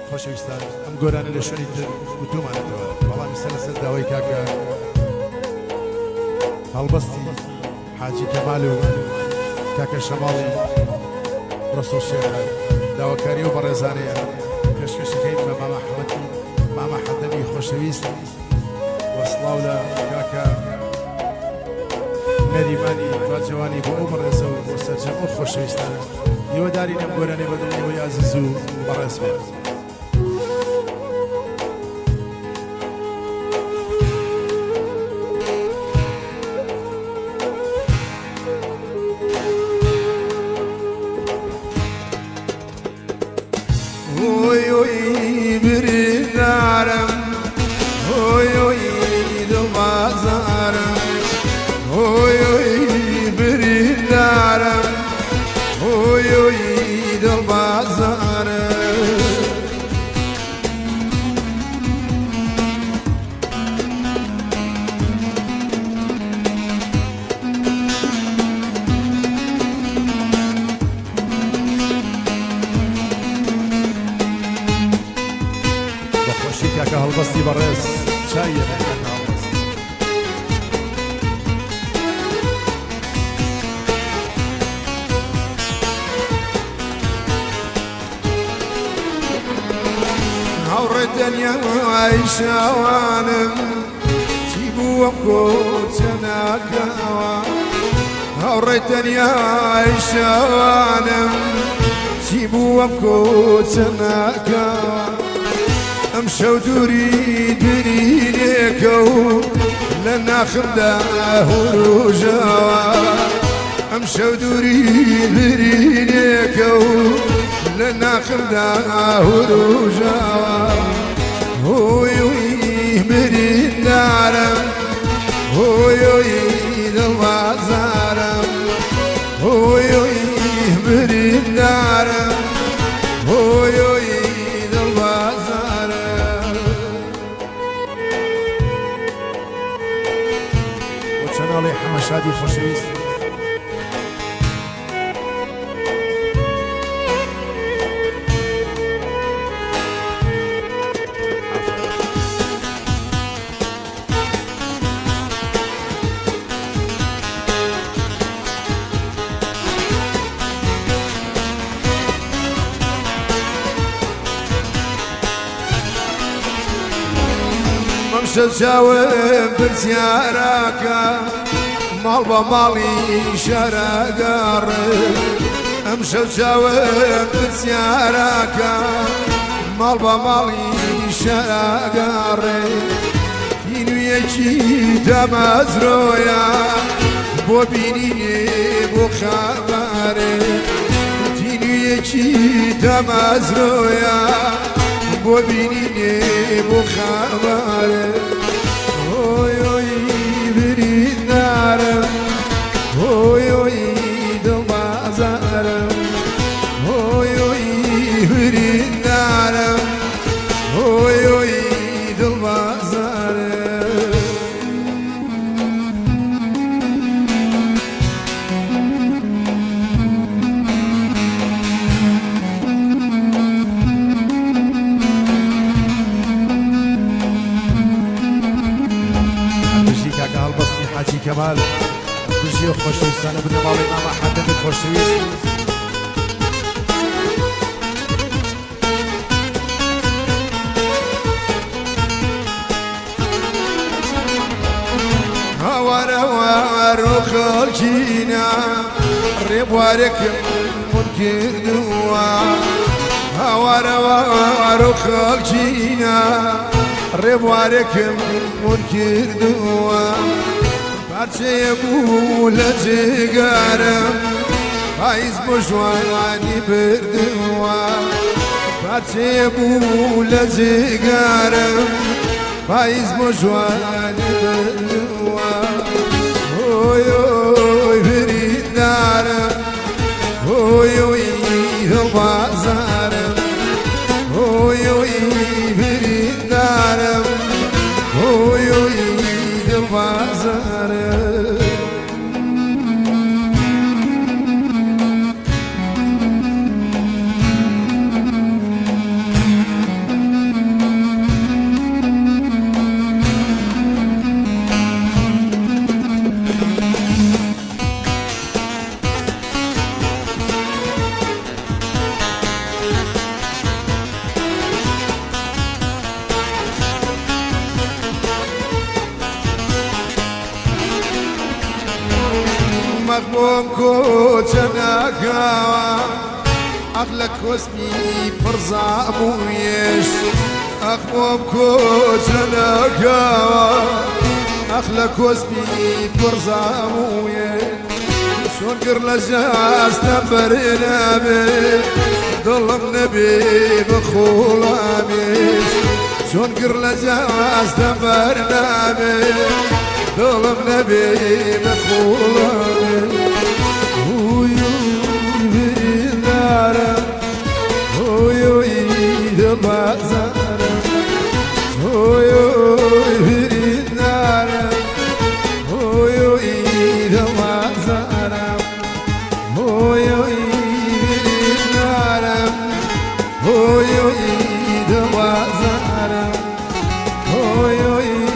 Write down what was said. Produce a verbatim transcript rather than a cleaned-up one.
خۆشەویستان ئەم گۆرانە لە شوێنی تر وتومانەتەوە بەڵام سەرسەر داوای کاکە هەڵبەستی حاجی کەمال و کاکە شەماڵی ڕەسوڵ شێخان داواکاری و بەڕێزانەیە پێشکەشەکەی بە ماما حەمەتی ماما حەدەمی خۆشەویست وەسڵاو لە کاکە نەریمانی باجەوانی بۆ ئەو بەڕێزە و بۆ سەرجەم ئەو خۆشەویستانە هیواداری لەم گۆرانەی بەدڵنیەوەی عەزیز و بەڕێز بێت. کاکە هەڵبەستی بەڕێز چایە کاکە هەڵبەستی هەوڕێ دەنیای شاوانم چی بووە کۆچە ناکەوە هەوڕێ دەنیای شاوانم چی بووە کۆچە ناکەوە ئەم شەو دووری درینێکە و لە ناخمدا هوروژەوە ئەم شەو دووری درینێکە و لە ناخمدا هوروژەوە هۆی هۆی بریندارم هۆی هۆی دڵبازارم هۆی هۆی بریندارم هۆی هۆی چەناڵی حەمەشادی خۆشەویست مەمشە چاوم پرسیارەکە ماڵ بە ماڵی شەرەگەڕێ ئەم شەو چاوم پرسیارەکە ماڵ بە ماڵی شەرەگەڕێ هینویەکی دەمەزرۆیە بۆ بینینێ بۆ خەبەرێ هینویەکی دەمەزرۆیە بۆ بینینێ بۆ خەبەرێ هۆی هۆی بریندارم هۆی هۆی دڵبازارم هۆی هۆی بریندارم هۆی هۆی دڵبازارم کاکە هەڵبەستی حاجی کەمال بژی و خۆشەویستانە بنە ماڵی ماما حەدەمت خۆشەویست هەوارەوە و خەڵکینە ڕێبوارێکم ون کردووە هەوارەوە و خەڵکینە ڕێبوارێکم ون کردووە پارچەیە بوو لە جێگارم پاییز بۆ ژوانانی بردووە پارچەیە بوو لە جێگارم پاییز بۆ ژوانانی بردووە هۆی هۆی بریندارم هۆی هۆی دڵبازارم هۆی هۆی بریندارم هۆی هۆی دڵبازارم أخوانكو تناكا أغلك واسمي برزا مويش أخوانكو تناكا أخلك واسمي برزا مويش شون قر لجاز تنبرنا بي ظلم نبي بخولا ميش شون قر لجاز تنبرنا بي ظلم نبي بخولا ميش ويوي بريدارا ويوي دبازارا ويوي بريدارا ويوي دبازارا ويوي بريدارا ويوي دبازارا ويوي